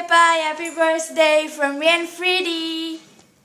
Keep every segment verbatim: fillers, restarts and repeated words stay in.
bye! Happy birthday from me and Freddy!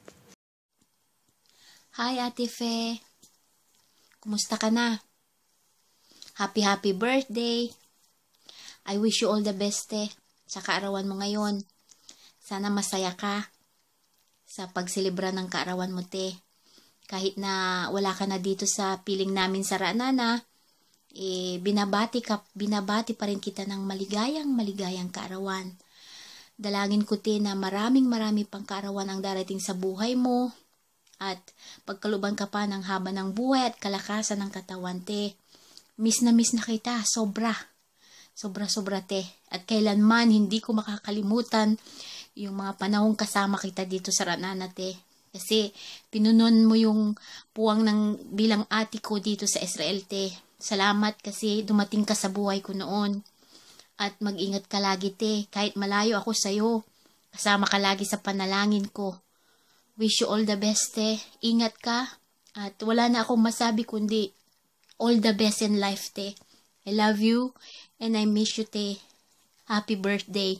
Hi, Ate Fe. Kumusta ka na? Happy, happy birthday. I wish you all the best, eh, sa kaarawan mo ngayon. Sana masaya ka sa pagselebra ng kaarawan mo, te. Kahit na wala ka na dito sa piling namin sa Ranana, eh, binabati, ka, binabati pa rin kita ng maligayang, maligayang kaarawan. Dalangin ko, te, na maraming marami pang kaarawan ang darating sa buhay mo at pagkaluban ka pa ng haba ng buhay at kalakasan ng katawan, te. Miss na miss na kita, sobra. Sobra-sobra, te. At kailanman hindi ko makakalimutan yung mga panahong kasama kita dito sa Ranana, te. Kasi pinunon mo yung puwang ng bilang ate ko dito sa Israel, te. Salamat kasi dumating ka sa buhay ko noon. At mag-ingat ka lagi, te. Kahit malayo ako sa'yo, kasama ka lagi sa panalangin ko. Wish you all the best, te. Ingat ka. At wala na akong masabi kundi all the best in life, te. I love you and I miss you, te. Happy birthday.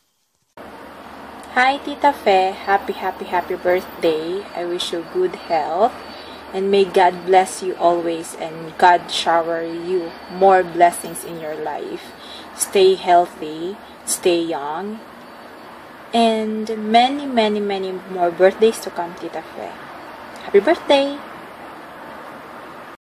Hi, Tita Fe. Happy, happy, happy birthday. I wish you good health. And may God bless you always and God shower you more blessings in your life. Stay healthy, stay young, and many, many, many more birthdays to come, Tita Fe. Happy birthday!